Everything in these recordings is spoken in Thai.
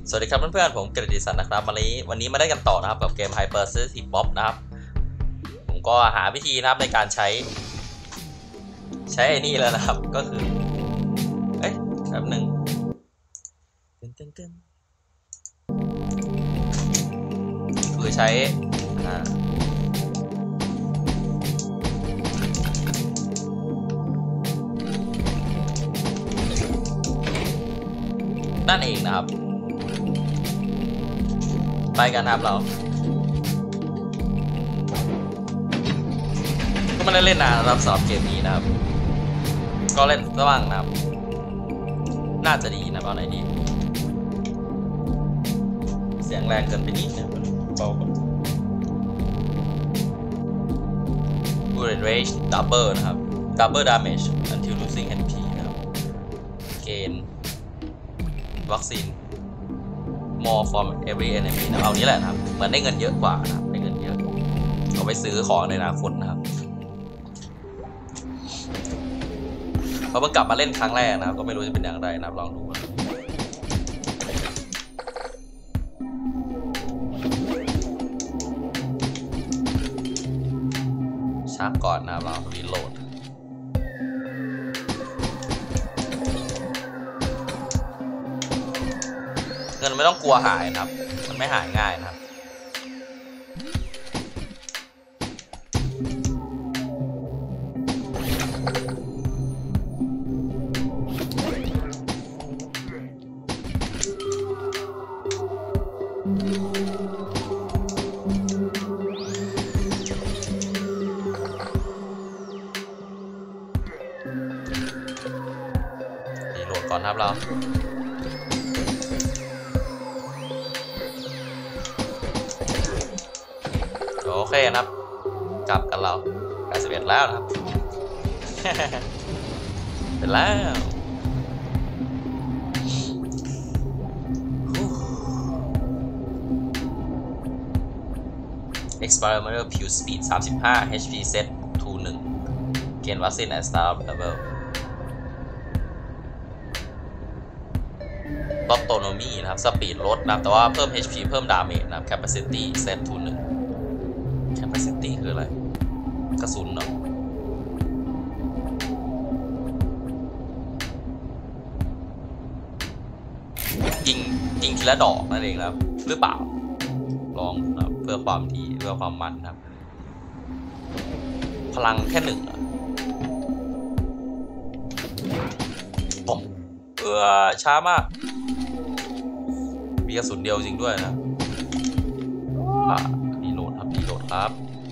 สวัสดีครับเพื่อนๆผมกฤติสันนะครับวันนี้มาได้กันต่อนะครับกับเกม Hyper City Pop นะครับผมก็หาวิธีนะครับในการใช้ไอ้นี่แล้วนะครับก็คือแป๊บหนึ่งคือใช้นั่นเองนะครับไปกันครับเราก็ไม่ได้เล่นนานนะครับสำหรับเกมนี้นะครับก็เล่นบ้างนะครับน่าจะดีนะเอาไหนดีเสียงแรงเกินไปนิดนะเบาก่อน Bullet Rage Double นะครับ Double Damage until losing HP นะครับเกณฑ์วัคซีน more from every enemy นะเอานี้แหละนะครับเหมือนได้เงินเยอะกว่านะครับได้เงินเยอะเอาไปซื้อของในอนาคตนะครับพอเพิ่งกลับมาเล่นครั้งแรกนะครับก็ไม่รู้จะเป็นอย่างไรนะครับลองดูชักก่อนนะครับเรารีโหลดเงินไม่ต้องกลัวหายนะครับมันไม่หายง่ายนะครับรีโหลดก่อนครับเราโอเคนะครับกลับกันเรา81แล้วนะครับ เป็นแล้ว Experimental Pure Speed 35 HP Set 2 1 Gain Vaccine and Start Level Autonomy นะครับ Speed ลดนะครับแต่ว่าเพิ่ม HP เพิ่ม Damage นะครับ Capacity Set 2 1 Capacity คืออะไรกระสุนเนาะยิงทีละดอกนั่นเองครับหรือเปล่าลองนะเพื่อความดีเพื่อความมันครับพลังแค่1ผมช้ามากมีกระสุนเดียวจริงด้วยนะรีโหลดครับ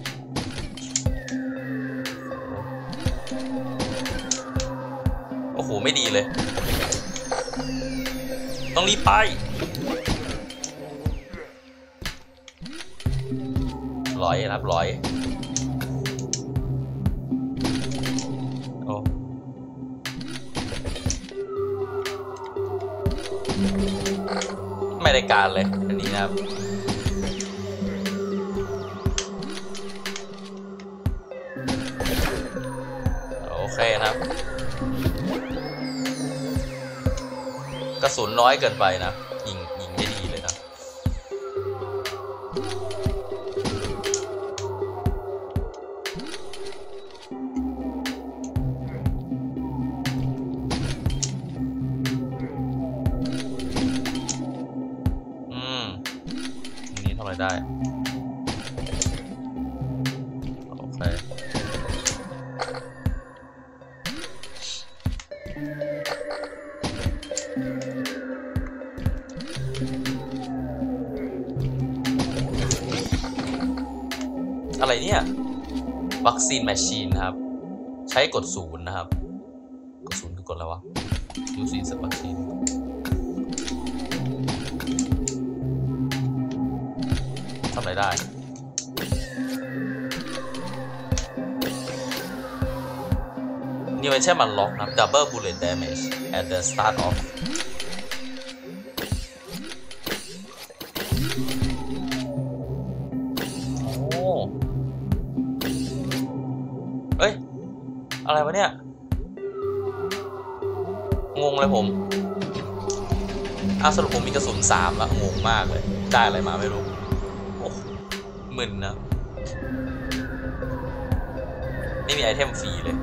โอ้โหไม่ดีเลยต้องรีบไปร้อยครับร้อยโอ้ไม่ได้การเลยอันนี้นะครับโอเคครับกระสุนน้อยเกินไปนะยิงได้ดีเลยนะนี้ทำอะไรได้โอเคอะไรเนี่ยวัคซีนแมชชีนนะครับใช้กด0นะครับกด0คือกดอะไรวะยูซีสวัคซีนทำอะไรได้นี่ไม่ใช่มันล็อกนะ Double Bullet Damage at the start ofเอ้ยอะไรวะเนี่ยงงเลยผมสรุปผมมีกระสุน3แล้วงงมากเลยได้อะไรมาไม่รู้โอ้มึนนะไม่มีไอเทมฟรีเลย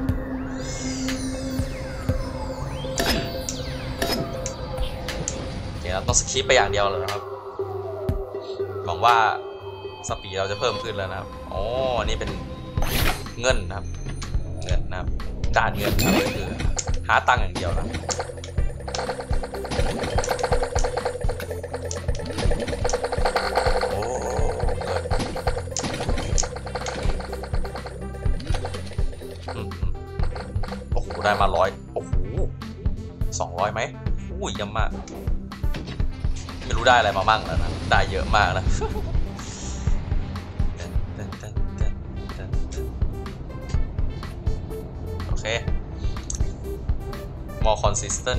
โอเคเราต้องสคิปไปอย่างเดียวเลยนะครับหวังว่าสปีดเราจะเพิ่มขึ้นแล้วนะครับอ๋อนี่เป็นเงินนะครับเงินนะครับด่านเงินครับคือหาตังค์อย่างเดียวนะโอ้เงินโอ้โหได้มา100โอ้โห200ไหมอุ้ยเยอะมากไม่รู้ได้อะไรมามั่งแล้วนะได้เยอะมากนะโอเค more consistent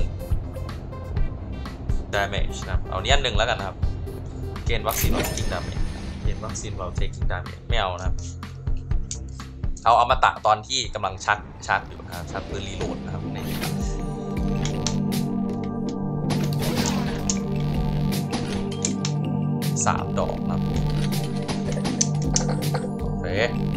damage นะครับเอาเนี้ย1แล้วกันนะครับเกณฑ์วัคซีนเรา taking damage เกณฑ์วัคซีนเรา taking damage ไม่เอานะครับเอามาตะตอนที่กำลังชักอยู่นะครับชักปืนรีโหลดนะครับใน3 ดอกนะครับโอเค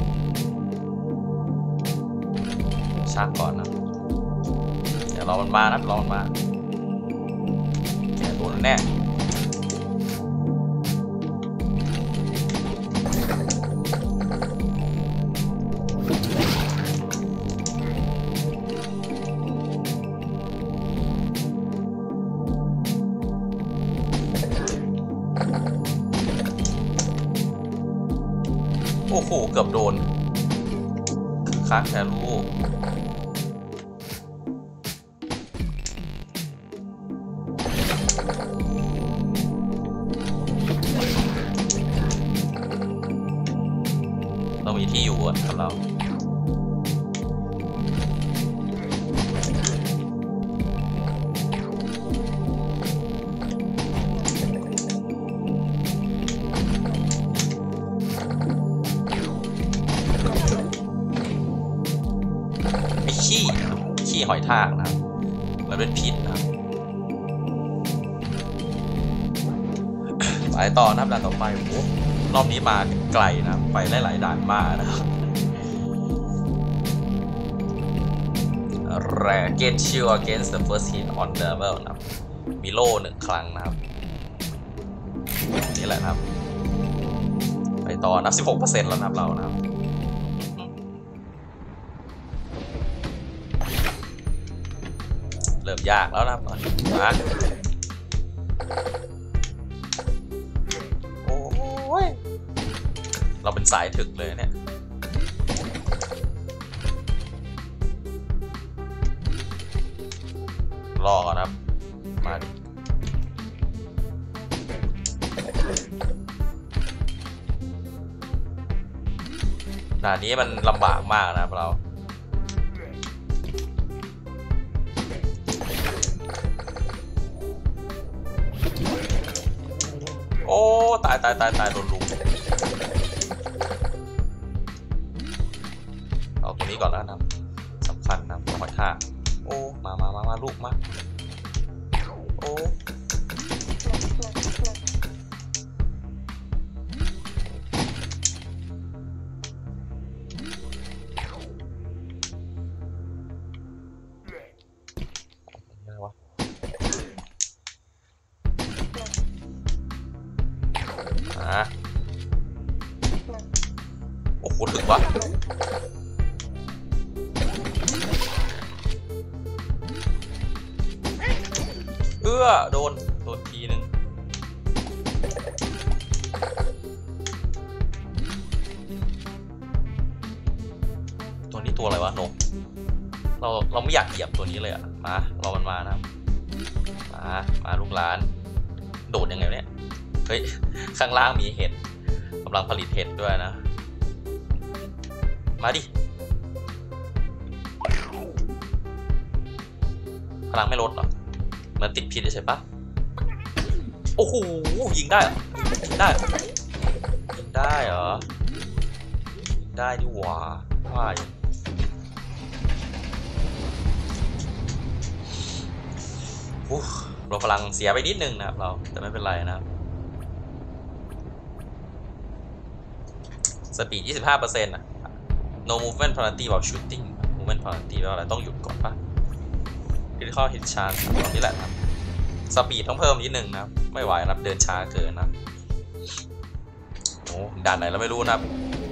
ชักก่อนนะเดี๋ยวรอมันมานะรอมันมาแกโดนแน่โอ้โหเกือบโดนค้างแค่ลูกเรามีที่อยู่กับเราขี้หอยทากนะครับมันเป็นพิษนะครับไปต่อนะครับด่านต่อไปโอ้รอบนี้มาไกลนะไปหลายด่านมากนะครับGet shield against the first hit on level นะครับมีโล่1 ครั้งนะครับนี่แหละนะครับไปต่อนับ 16% แล้วนะครับเรานะครับเริ่มยากแล้วนะครับมาโอ้ยเราเป็นสายถึกเลยเนี่ยรอก่อนครับมาดิด่านนี้มันลำบากมากนะครับเราโอ้ตายโดนลุมเอาตัวนี้ก่อนแล้วนะสำคัญนะหอยทากโอ้มาลูกมาโอ้อะไรวะโอ้โหถึงวะโดนทีนึงตัวนี้ตัวอะไรวะนกเราไม่อยากเหยียบตัวนี้เลยอ่ะมารอมันมานะมาลูกหลานโดดยังไงเนี่ยเฮ้ยข้างล่างมีเห็ดกำลังผลิตเห็ดด้วยนะมาดิพลังไม่ลดหรอมันติดพิษใช่ปะโอ้โหยิงได้เหรอยิงได้เหรอได้ดิว่ารวมพลังเสียไปนิดนึงนะครับเราแต่ไม่เป็นไรนะครับสปีด 25% นะ no movement penalty while shooting movement penalty แปลว่าอะไรต้องหยุดก่อนปะ critical hit chance ตรงนี้แหละครับสปีดต้องเพิ่มนิดนึงนะครับไม่ไหวนะครับเดินช้าเกินนะโอ้ด่านไหนเราไม่รู้นะครับ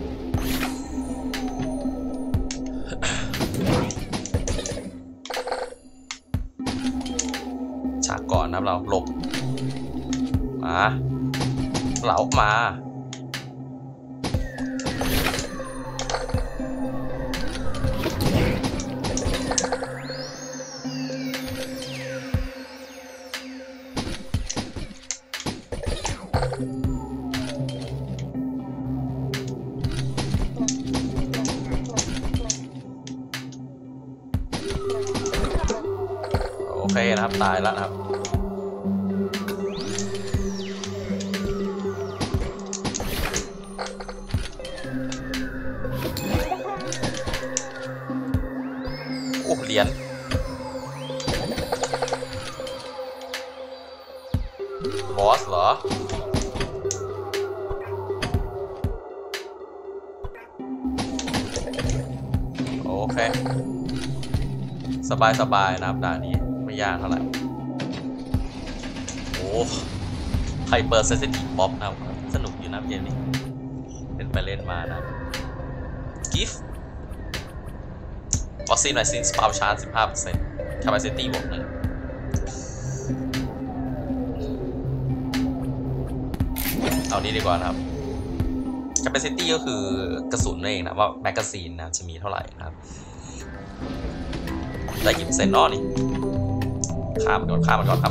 ฉากก่อนนะครับเราหลบมาเหลามาโอเคนะครับตายแล้วนะครับโอ้เหรียญบอสเหรอโอเคสบายนะครับด่านนี้ไม่ยากเท่าไหร่โอ้ไฮเปอร์เซนซิทีฟป๊อปนะสนุกอยู่นะเกมนี้เล่นไปเล่นมานะกิฟต์วัคซีนไวซินสปาวชาร์จ 15% capacity บวก1เอานี้ดีกว่านะครับ capacity ก็คือกระสุนนั่นเองนะว่าแมกกาซีนนะจะมีเท่าไหร่นะครับได้กี่เปอร์เซ็นต์นอนี่ข้ามมันก่อน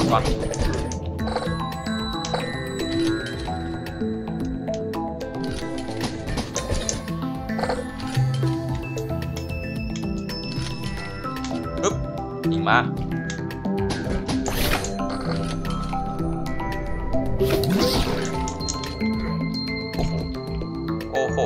ปึ๊บยิงมาโอ้โห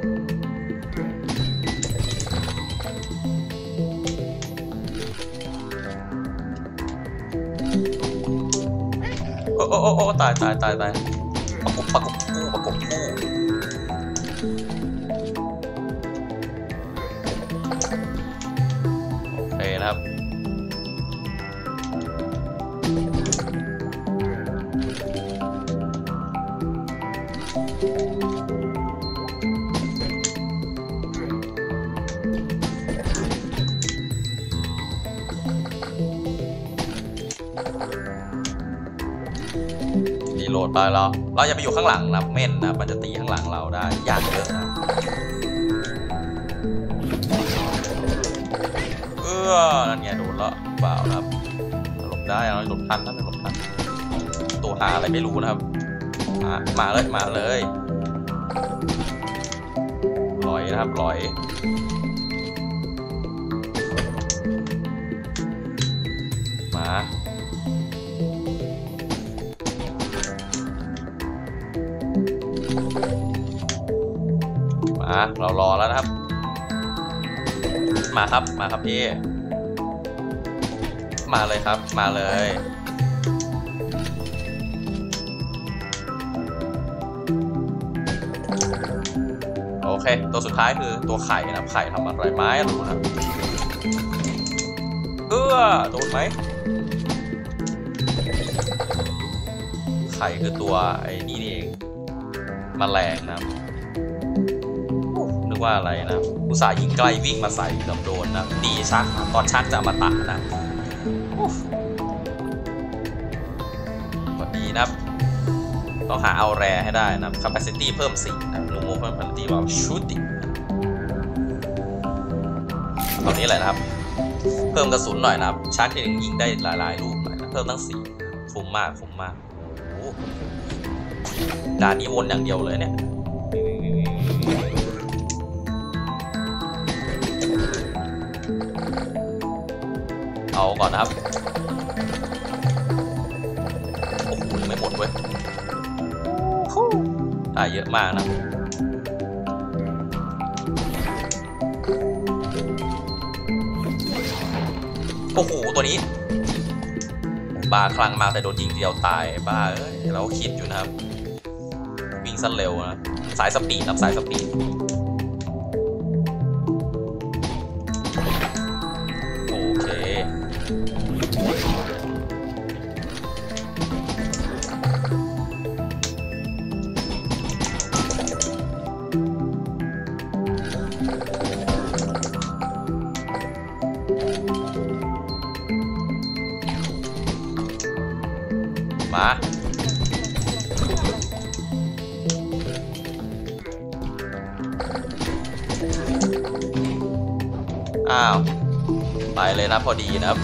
โอ้ตายประกบคู่โอเคนะครับรีโหลดไปเราอย่าไปอยู่ข้างหลังนะเม่นนะมันจะตีข้างหลังเราได้ยากเยอะนะนั่นไงโดนแล้วเปล่านะครับหลบได้เราหลบทันตัวหาอะไรไม่รู้นะครับมาเลยลอยนะครับลอยมาเรารอแล้วนะครับมาครับพี่มาเลยครับมาเลยโอเคตัวสุดท้ายคือตัวไข่นะครับไข่ทำอะไรไม้รู้นะครับโดนไหมไข่คือตัวไอ้นี่เองแมลงนะครับนึกว่าอะไรนะอุตส่าห์ยิงใกล้วิ่งมาใส่เกือบโดนนะดีชักตอนชักจะมาตัดนะดีนะครับต้องหาเอาแรให้ได้นะ capacity เพิ่ม4นะลูโมเพิ่ม penalty ว่า shooting ตอนนี้แหละนะครับเพิ่มกระสุนหน่อยนะครับชักที่ยิงได้หลายลูกหน่อยนะเพิ่มตั้ง4คุ้มมากโอ้ด่านนี้วนอย่างเดียวเลยเนี่ยเอาก่อนนะครับโอ้โหยังไม่หมดเว้ยได้เยอะมากนะโอ้โหตัวนี้บ้าคลั่งมากแต่โดนยิงเดียวตายบ้าเอ้ยเราคิดอยู่นะครับวิ่งสั้นเร็วนะสายสปีดครับสายสปีดโอเคมาอ้าวไปเลยนะพอดีนะครับ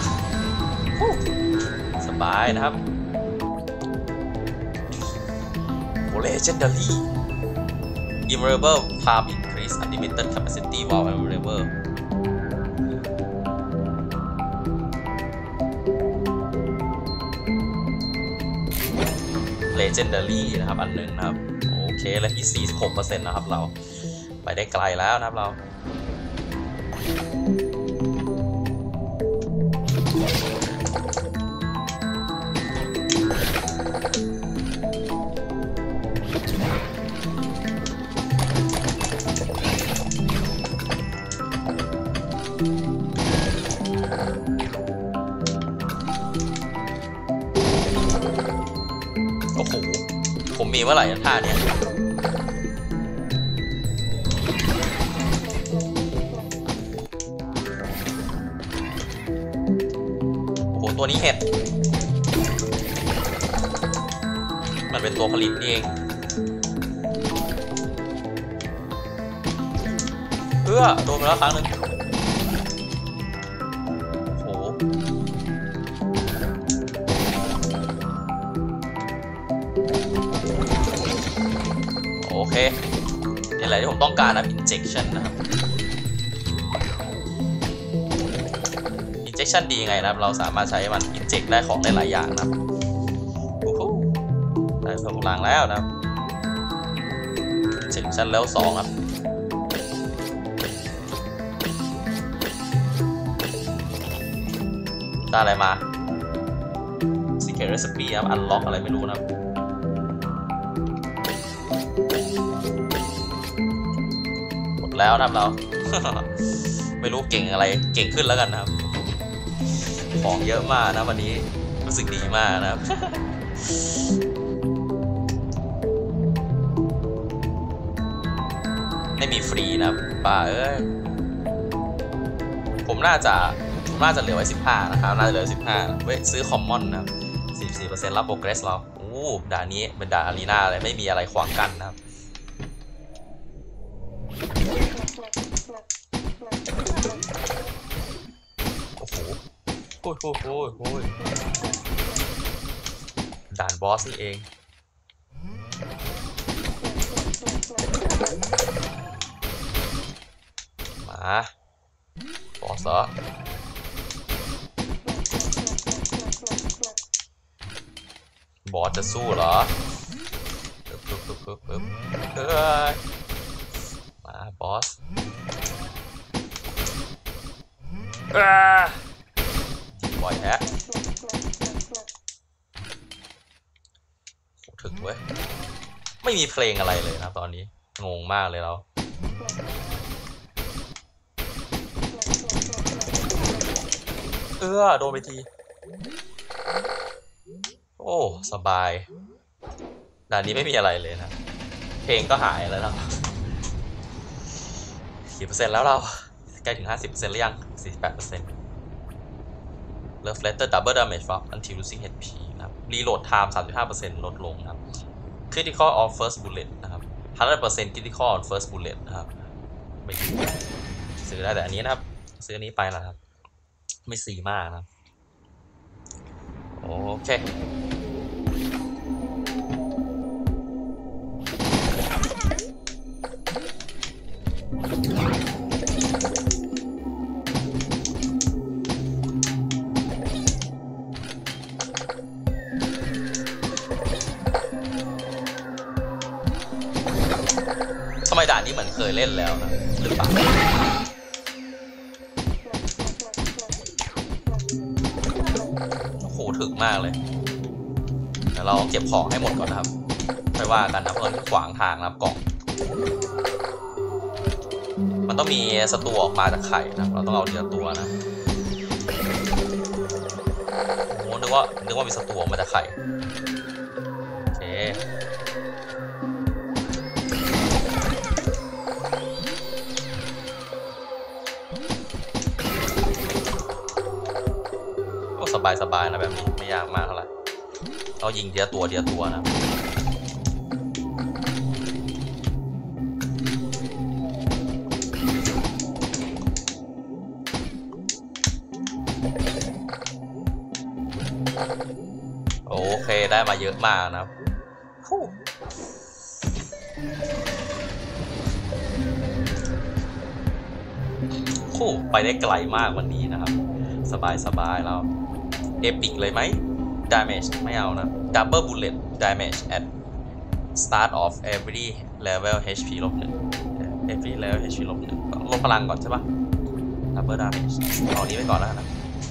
สบายนะครับโอ Legendary Immovable Palm Increase Unlimited Capacity While Available Legendary นะครับอันหนึ่งนะครับโอเคและที่ 46% นะครับเราไปได้ไกลแล้วนะครับเราโอ้โหผมมีเมื่อไหร่ท่าเนี้ยโอ้โหตัวนี้เห็ดมันเป็นตัวผลิตนี่เองโดนไปแล้วครั้งหนึ่งโอ้โหโอเคนี่แหละที่ผมต้องการนะ injection นะครับ injection ดียังไงนะครับเราสามารถใช้มัน inject ได้ของได้หลายอย่างนะครับได้เพิ่มพลังแล้วนะครับ injection แล้ว2ครับได้อะไรมา secret recipe ครับ unlock อะไรไม่รู้นะครับหมดแล้วนะครับเรา ไม่รู้เก่งอะไรเก่งขึ้นแล้วกันนะครับของเยอะมากนะวันนี้รู้สึกดีมากนะครับ ไม่มีฟรีนะครับป่าเอ้ยผมน่าจะเหลือไว้15นะครับน่าจะเหลือ15เว้ยซื้อคอมมอนนะครับ 44% รับโปรเกรสเราโอ้ด่านนี้เป็นด่านอารีนาเลยไม่มีอะไรขวางกั้นนะครับโอ้โหโอ้ยด่านบอสนี่เองมาบอสเหรอบอสจะสู้เหรอมาบอสบ่อยแฮะถึงเว้ยไม่มีเพลงอะไรเลยนะตอนนี้งงมากเลยเราโดนไปทีโอ้สบายด่านนี้ไม่มีอะไรเลยนะเพลงก็หายแล้วนะกี่เปอร์เซ็นต์แล้วเราใกล้ถึง 50% หรือยัง 48% Love Letter Double Damage Until Losing HP นะครับ Reload Time 35% ลดลงนะครับ Critical on First Bullet นะครับ 100% Critical on First Bullet นะครับไม่ซื้อได้แต่อันนี้นะครับซื้ออันนี้ไปแล้วครับไม่สีมากนะโอเคทำไมด่านนี้เหมือนเคยเล่นแล้วนะหรือเปล่าโอ้โหถึกมากเลยเดี๋ยวเราเก็บของให้หมดก่อนนะครับไม่ว่ากันนะเพื่อนขวางทางนะครับกล่องมันต้องมีศัตรูออกมาจากไข่นะเราต้องเอาทีละตัวนะโอ้นึกว่ามีศัตรูออกมาจากไข่โอเคสบายนะแบบนี้ไม่ยากมากเท่าไหร่เรายิงเดียวตัวนะโอเคได้มาเยอะมากนะครับไปได้ไกลมากวันนี้นะครับสบายแล้วเอพิกเลยไหม damage ไม่เอานะ double bullet damage at start of every level HP -1 every level HP -1 ลดพลังก่อนใช่ปะ double damage เอานี้ไปก่อนแล้วนะ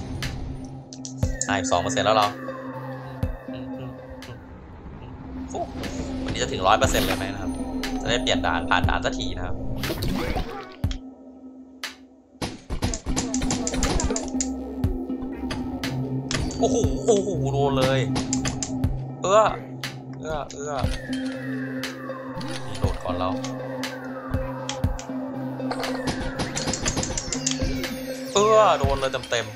2%แล้วเราวันนี้จะถึง 100% เลยไหมนะครับจะได้เปลี่ยนด่านผ่านด่านสักทีนะครับโอ้โหโดนเลยเอื้อนี่โดดก่อนเราโดนเลยเต็ม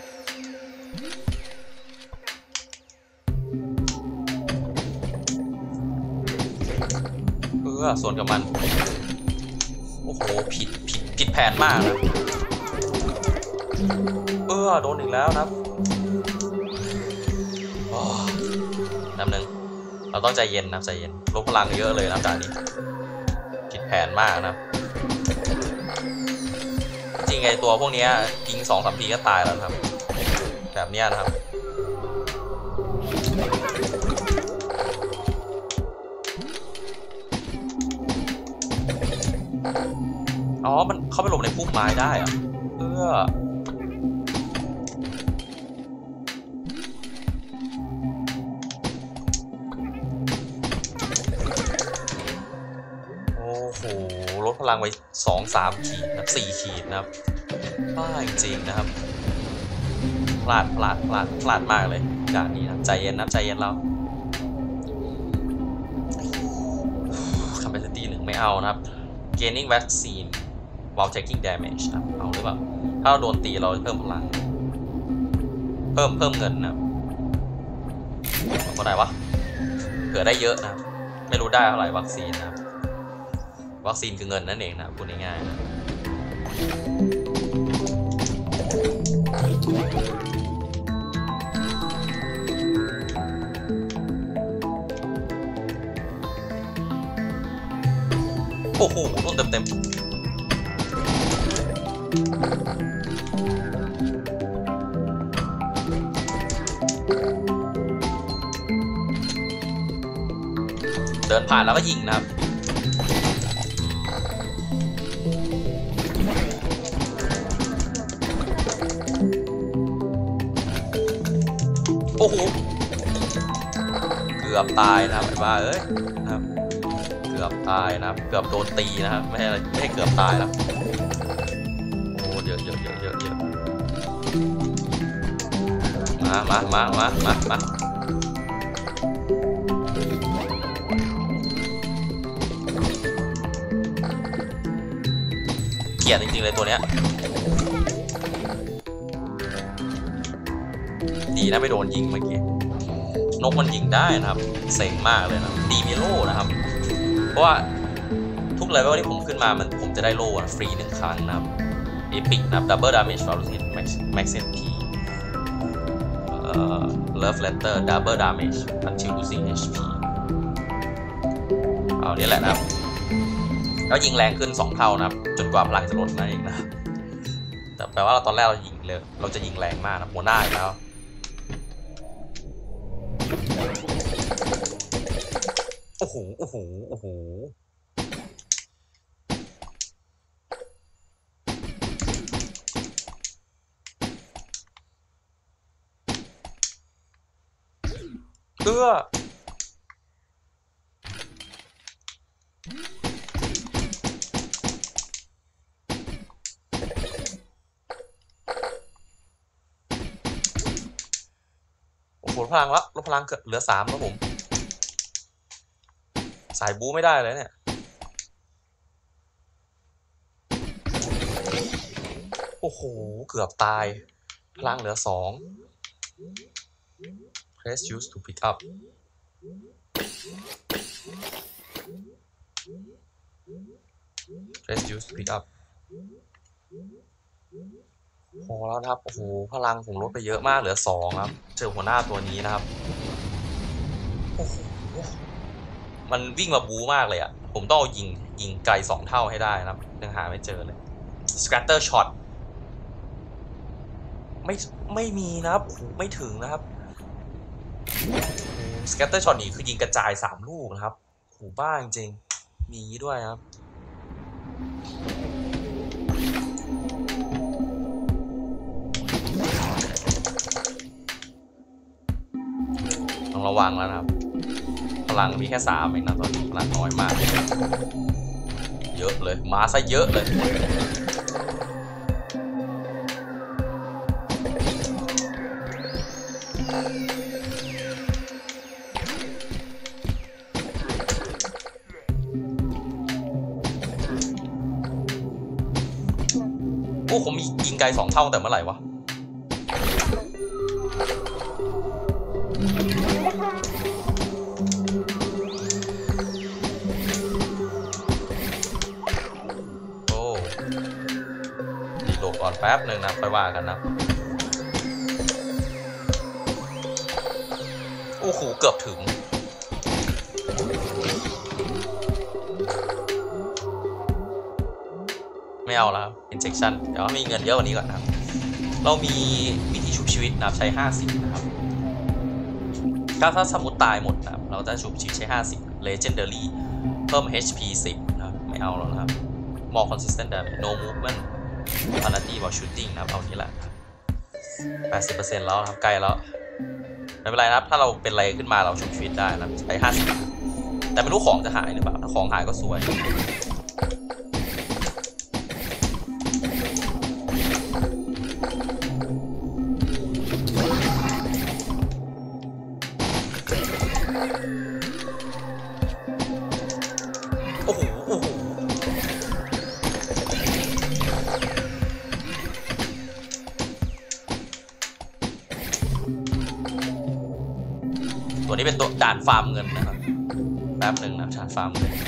สวนกับมันโอ้โหผิดแผนมากนะโดนอีกแล้วครับน้ำหนึ่งเราต้องใจเย็นนะใจเย็นลดพลังเยอะเลยนะด่านนี้ผิดแผนมากนะจริงไงตัวพวกนี้ยิง2-3 ทีก็ตายแล้วครับแบบนี้นะครับมันเข้าไปหลบในพุ่มไม้ได้อะโอ้โหลดพลังไป2-3 ขีดนะ4 ขีดนะครับบ้าจริงๆนะครับพลาดมากเลยด่านนี้นะใจเย็นนะใจเย็นเรา capacity 1ไม่เอานะครับ gaining vaccine while taking damage นะเอาหรือเปล่าถ้าเราโดนตีเราเพิ่มพลังเพิ่มเงินนะก็ได้วะเผื่อได้เยอะนะไม่รู้ได้เท่าไหร่วัคซีนนะวัคซีนคือเงินนั่นเองนะพูดง่ายๆนะโอ้โหต้นเต็มเดินผ่านแล้วก็ยิงนะครับโอ้โหเกือบตายนะครับไอ้บ้าเอ้ยนะครับเกือบตายนะครับเกือบโดนตีนะครับไม่ให้เกือบตายแล้วโอ้เยอะมาเกลียดจริงๆเลยตัวเนี้ยดีนะไม่โดนยิงเมื่อกี้นกมันยิงได้นะครับเซ็งมากเลยนะดีมีโล่นะครับเพราะว่าทุกเลเวลที่ผมขึ้นมาผมจะได้โล่ฟรี1 ครั้งนะครับเอพิกนะครับ double damage velocity max HP love letter double damage until losing HP เอานี่แหละนะครับแล้วยิงแรงขึ้น2 เท่านะครับจนกว่าพลังจะลดนั่นเองนะแต่แปลว่าตอนแรกเราจะยิงแรงมากนะหัวหน้าอีกแล้วโอ้โหเอื้อโอ้โหพลังละลดพลังเกิดเหลือ3แล้วผมสายบู๊ไม่ได้เลยเนี่ยโอ้โหเกือบตายพลังเหลือ2 press use to pick up press use to pick up พอแล้วนะครับโอ้โหพลังผมลดไปเยอะมากเหลือ2ครับเจอหัวหน้าตัวนี้นะครับโอ้โหมันวิ่งมาบู๊มากเลยอ่ะผมต้องเอายิงไกล2 เท่าให้ได้นะครับยังหาไม่เจอเลย scatter shot ไม่มีนะครับไม่ถึงนะครับ scatter shot นี่คือยิงกระจาย3 ลูกนะครับโหบ้าจริงๆมีด้วยครับต้องระวังแล้วนะครับพลังมีแค่3เองนะตอนนี้พลังน้อยมากเยอะเลยมาซะเยอะเลยโอ้ผมยิงไกล2 เท่าแต่เมื่อไหร่วะโอ้รีโหลดก่อนแป๊บหนึ่งนะค่อยว่ากันนะโอ้โหเกือบถึงไม่เอาแล้ว injection เดี๋ยวมีเงินเยอะกว่านี้ก่อนนะครับเรามีวิธีชุบชีวิตนะครับใช้50นะครับถ้าสมมติตายหมดนะครับเราจะชุบชีวิตใช้50 legendary เพิ่ม HP 10นะครับไม่เอาแล้วนะครับ more consistent damage no movement penalty while shooting นะครับเอานี้แหละ 80% แล้วนะครับใกล้แล้วไม่เป็นไรนะครับถ้าเราเป็นอะไรขึ้นมาเราชุบชีวิตได้นะใช้50แต่ไม่รู้ของจะหายหรือเปล่าถ้าของหายก็สวยโอ้โหตัวนี้เป็นตัวด่านฟาร์มเงินนะครับแป๊บหนึ่งนะด่านฟาร์มเงิน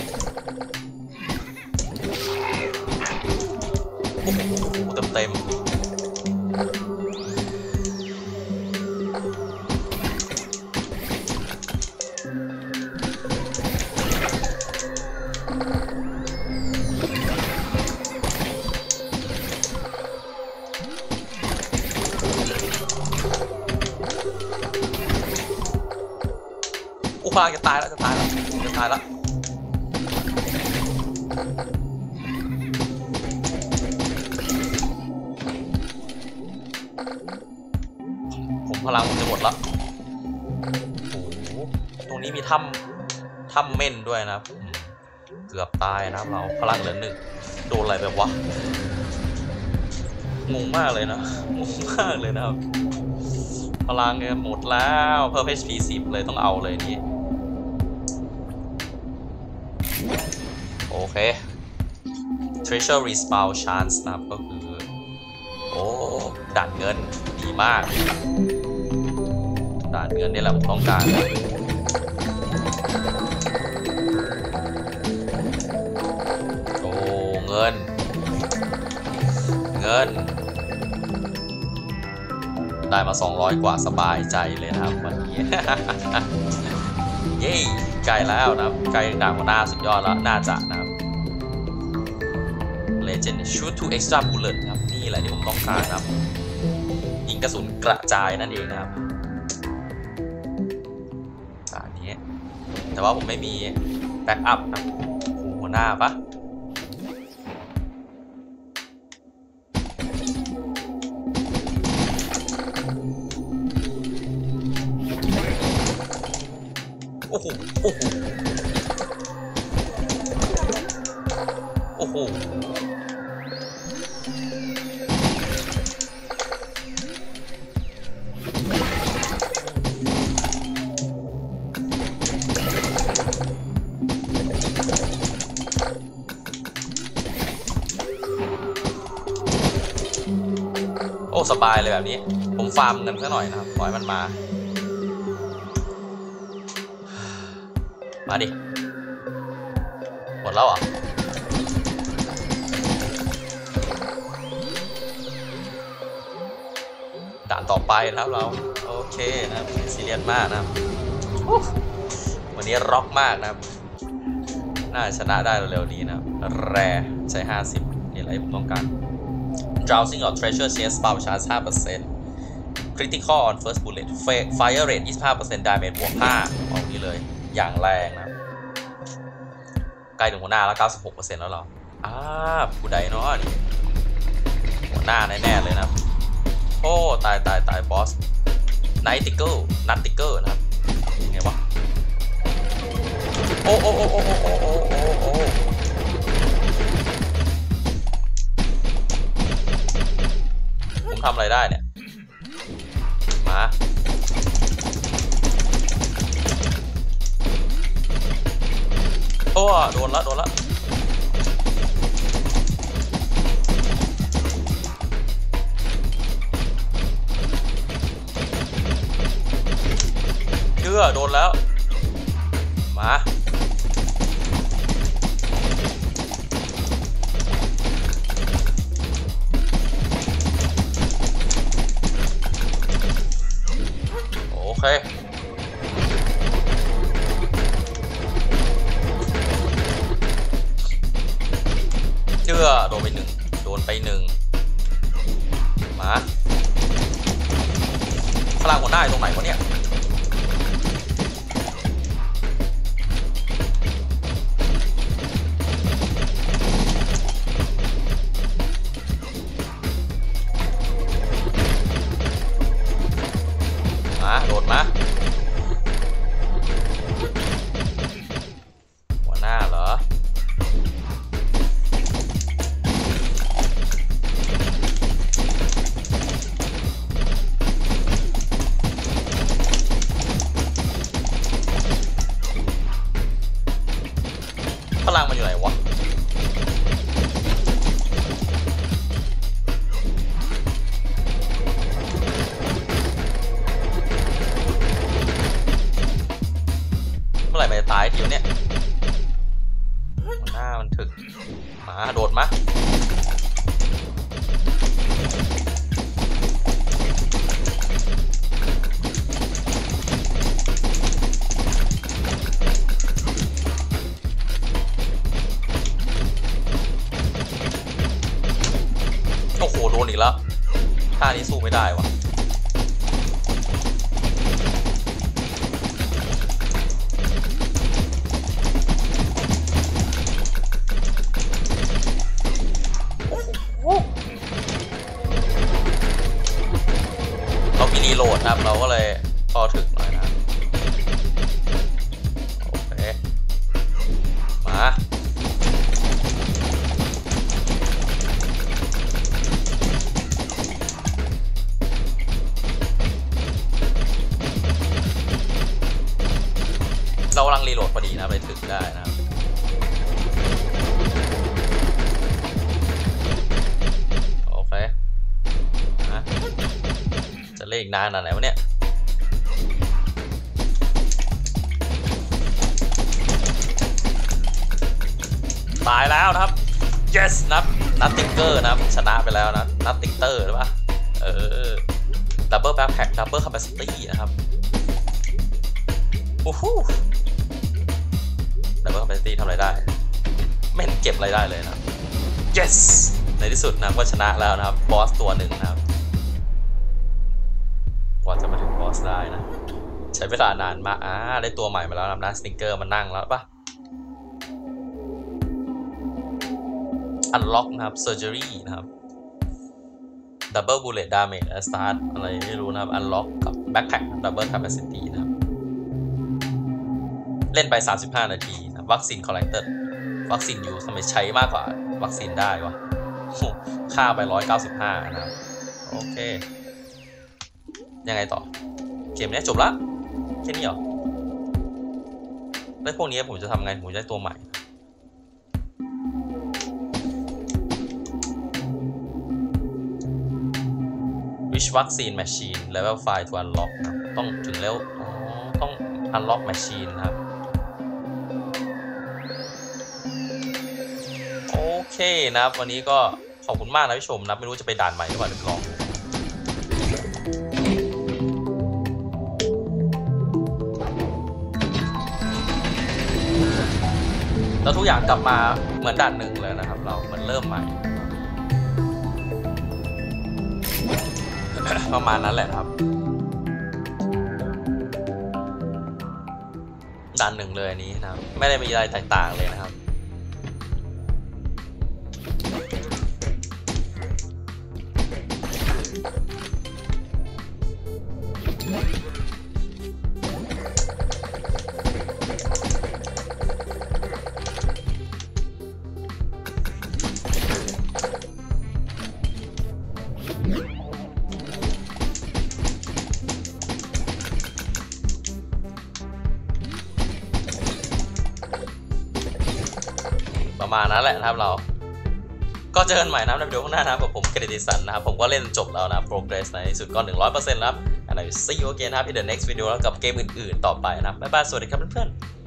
โอ้โหเต็มพลังจะตายแล้วผมพลังผมจะหมดแล้วโอ้โหตรงนี้มีถ้ำเม่นด้วยนะครับเกือบตายนะครับเราพลังเหลือ1โดนอะไรแบบวะงงมากเลยนะครับพลังเนี่ยหมดแล้วเพิ่ม HP 10เลยต้องเอาเลยนี่โอเค Treasure Respawn Chance นะครับก็คือโอ้ด่านเงินดีมากด่านเงินนี่แหละผมต้องการโอ้เงินได้มา200 กว่าสบายใจเลยนะครับวันนี้ เย้ใกล้แล้วนะครับใกล้ด่านหัวหน้าสุดยอดแล้วน่าจะนะครับ Legend shoot to extra bullet ครับนี่แหละที่ผมต้องการครับยิงกระสุนกระจายนั่นเองนะครับอันนี้แต่ว่าผมไม่มีแบ็กอัพนะหัวหน้าปะโหโอ้โหโอ้โหโอ้สบายเลยแบบนี้ผมฟาร์มเงินซะหน่อยนะครับปล่อยมันมาดิหมดแล้วเหรอด่านต่อไปนะครับเราโอเคนะครับซีเรียสมากนะครับวันนี้ร็อกมากนะครับน่าชนะได้เร็วๆนี้นะครับแรใช้50นี่อะไรผมต้องการ Drowsing or Treasure Chest เบาชาร์จ 5% Critical on First Bullet Fire Rate 25% Damage บวก5เอานี้เลยอย่างแรงนะใกล้ถึงหัวหน้าแล้ว 96% แล้วเราผู้ใดเนาะนี่หัวหน้าแน่ๆเลยนะโอ้ตายบอสไนติเกิลนัตติเกิลนะครับไงวะโอ้ผมทำอะไรได้เนี่ยมาโอ้โดนละโดนแล้วมาโอเคโดนไปหนึ่งมาพลังหัวหน้าตรงไหนวะเนี่ยโดนมาหัวหน้าเหรอพลังมันอยู่ไหนวะเมื่อไหร่มันจะตายทีเนี่ยหน้ามันถึกมาโดดมาโอ้โหโดนอีกแล้วท่านี้สู้ไม่ได้วะเรามีรีโหลดนะครับเราก็เลยพอถึกหน่อยนะโอเคมาเรากำลังรีโหลดพอดีนะไปถึงได้นะครับโอเคจะเล่นอีกนานขนาดไหนวะเนี่ยตายแล้วนะครับ yes นัตติงเกอร์นะครับชนะไปแล้วนะนัตติงเตอร์หรือเปล่าดับเบิลแบ็คแพ็คดับเบิลแคปซิตี้นะครับโอ้โหดับเบิลแคปซิตี้ทำอะไรได้ไม่เห็นเก็บอะไรได้เลยนะ yes ในที่สุดนะก็ชนะแล้วนะครับบอสตัวหนึ่งนะครับกว่าจะมาถึงบอสได้นะใช้เวลานานมากได้ตัวใหม่มาแล้วนะสติงเกอร์มานั่งแล้วป่ะunlock นะครับ surgery นะครับ double bullet damage start อะไรไม่รู้นะครับ unlock กับ backpack double capacity นะครับเล่นไป35 นาทีนะวัคซีน collected วัคซีนอยู่ทำไมใช้มากกว่าวัคซีนได้วะค่าไป195นะครับโอเคยังไงต่อเกมนี้จบละแค่นี้เหรอแล้วพวกนี้ผมจะทำไงผมจะได้ตัวใหม่Which vaccine machine level 5 to unlock นะต้องถึงแล้วต้อง unlock machine นะครับโอเคนะครับวันนี้ก็ขอบคุณมากนะผู้ชมนะไม่รู้จะไปด่านใหม่หรือเปล่าเดี๋ยวลองแล้วทุกอย่างกลับมาเหมือนด่านหนึ่งเลยนะครับเราเหมือนเริ่มใหม่ประมาณนั้นแหละครับด่านหนึ่งเลยอันนี้นะครับไม่ได้มีอะไรแตกต่างเลยนะครับประมาณนั้นแหละนะครับเราก็เจอกันใหม่นะในวิดีโอข้างหน้านะครับกับผมเครดิสันนะครับผมก็เล่นจบแล้วนะ progress ในที่สุดก็ 100% แล้ว and I will see you again นะครับ in the next video แล้วกับเกมอื่นๆต่อไปนะครับบ๊ายบายสวัสดีครับเพื่อนๆ